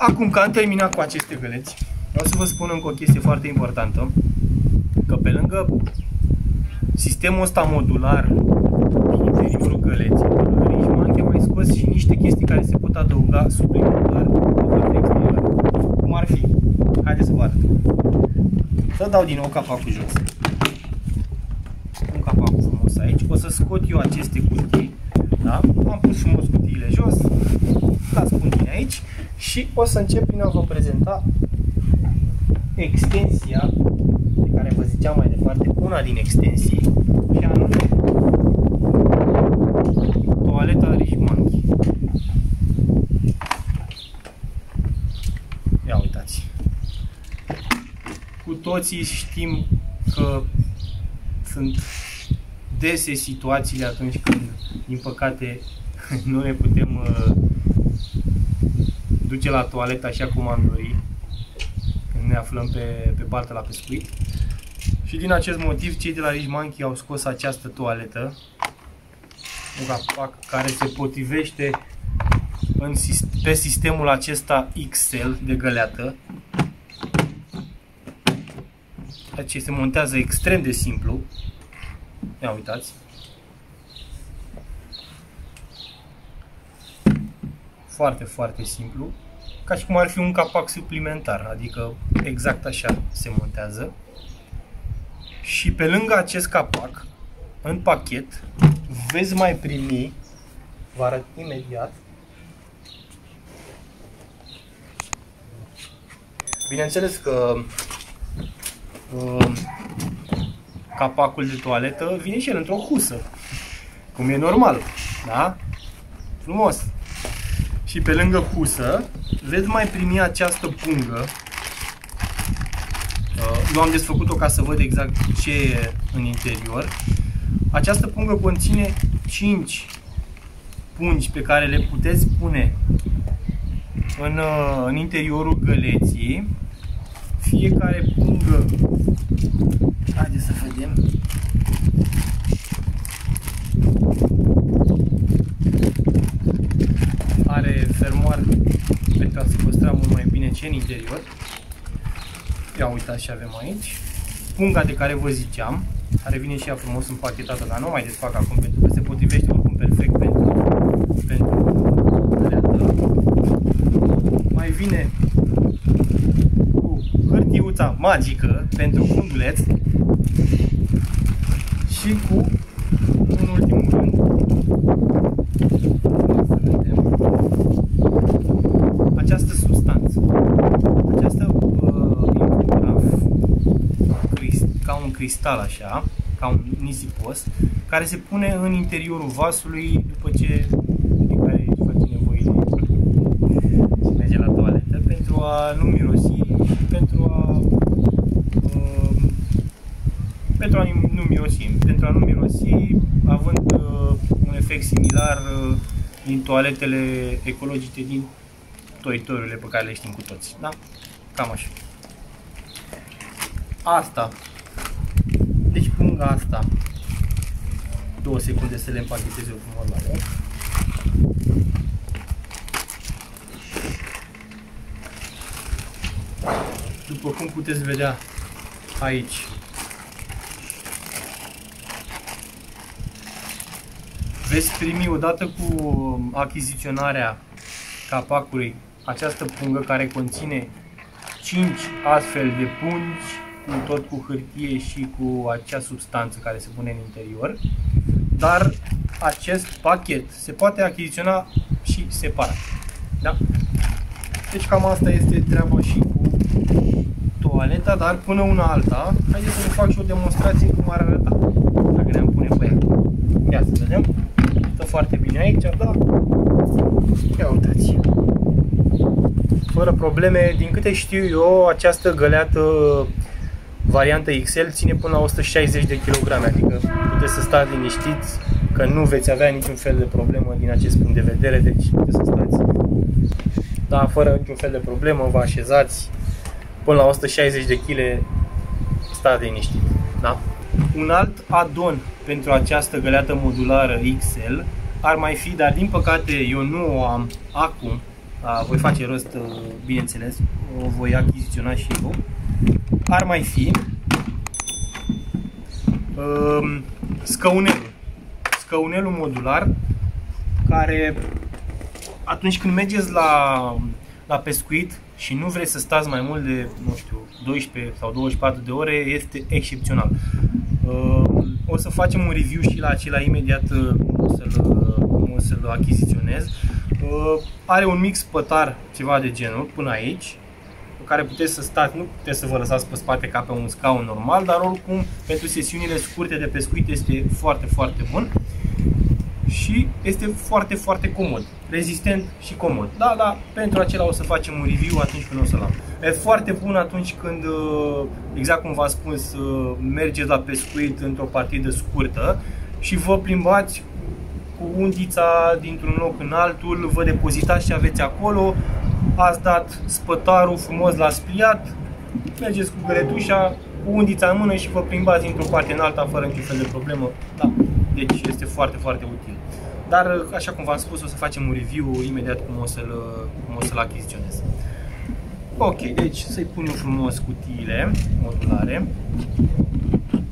Acum că am terminat cu aceste găleți, vreau să vă spun încă o chestie foarte importantă, că pe lângă sistemul ăsta modular din interiorul găleților, Richemont a mai scos și niște chestii care se pot adăuga suplimentar pe partea exterioară. Cum ar fi? Haideți să vă arăt. Să dau din nou capacul jos. Un capacul frumos aici. O să scot eu aceste cutii. Da? Am pus frumos cutiile jos. Dați pungi aici. Și o să încep prin a vă prezenta extensia de care vă ziceam mai departe, una din extensii, și anume toaleta Richemont. Ia uitați. Cu toții știm că sunt dese situațiile atunci când, din păcate, nu ne putem duce la toaletă așa cum am dorit, când ne aflăm pe baltă la pescuit. Și din acest motiv, cei de la Richemont au scos această toaletă, un capac care se potrivește pe sistemul acesta XL de găleată. Deci se montează extrem de simplu. Ia uitați. Foarte, foarte simplu. Ca și cum ar fi un capac suplimentar, adică exact așa se montează. Și pe lângă acest capac, în pachet, veți mai primi, vă arăt imediat, bineînțeles că capacul de toaletă vine și el într-o husă, cum e normal, da? Frumos! Și pe lângă husă veți mai primi această pungă. Eu am desfăcut-o ca să văd exact ce e în interior. Această pungă conține 5 pungi pe care le puteți pune în interiorul găleții. Fiecare pungă, haideți să vedem, are fermoar pentru a se păstra mult mai bine ce în interior. Ia uitați ce avem aici. Punga de care vă ziceam, care vine și ea frumos împachetată, dar nu mai desfac acum pentru că se potrivește oricum perfect pentru găleată. Mai vine cu hârtiuța magică pentru funduleț și cu, în ultimul rând, această substanță. Această ca un cristal așa, ca un nisipos, care se pune în interiorul vasului după ce fiecare își face nevoile și merge la toaletă, pentru a nu mirosi și pentru a nu mirosi, având un efect similar din toaletele ecologice din teritoriile pe care le știm cu toți, da? Cam așa. Asta. Deci punga asta. 2 secunde să le împachetez eu frumos la loc. După cum puteți vedea aici, veți primi odată cu achiziționarea capacului această pungă care conține 5 astfel de pungi, tot cu hârtie și cu acea substanță care se pune în interior. Dar acest pachet se poate achiziționa și separat. Da? Deci cam asta este treaba și cu toaleta, dar până una alta, haideți să vă fac și o demonstrație cum ar arăta dacă ne-am pune pe ea. Ia să vedem. Stă foarte bine aici, da? Ia uitați. Fără probleme, din câte știu eu, această găleată variantă XL ține până la 160 de kg, adică puteți să stați liniștiți că nu veți avea niciun fel de problemă din acest punct de vedere, deci puteți să stați, da, fără niciun fel de problemă, vă așezați până la 160 de kg, stați liniștit, da? Un alt add-on pentru această găleată modulară XL ar mai fi, dar din păcate eu nu o am acum, voi face rost, bineînțeles, o voi achiziționa și eu. Ar mai fi scăunelul modular, care atunci când mergeți la pescuit și nu vreți să stați mai mult de, nu știu, 12 sau 24 de ore, este excepțional. O să facem un review și la acela imediat, o să-l achiziționez. Are un mic spătar, ceva de genul, până aici, pe care puteți să stați, nu puteți să vă lăsați pe spate ca pe un scaun normal, dar oricum pentru sesiunile scurte de pescuit este foarte, foarte bun. Și este foarte, foarte comod, rezistent și comod. Da, da, pentru acela o să facem un review atunci când o să-l am. E foarte bun atunci când, exact cum v-am spus, mergeți la pescuit într-o partidă scurtă și vă plimbați cu undița dintr-un loc în altul, vă depozitați ce aveți acolo, ați dat spătarul frumos, l-ați pliat, mergeți cu găletușa, cu undița în mână și vă plimbați dintr-o parte în alta fără niciun fel de problemă. Da, deci este foarte, foarte util. Dar, așa cum v-am spus, o să facem un review imediat cum o să-l achiziționez. Ok, deci să-i pun eu frumos cutiile modulare.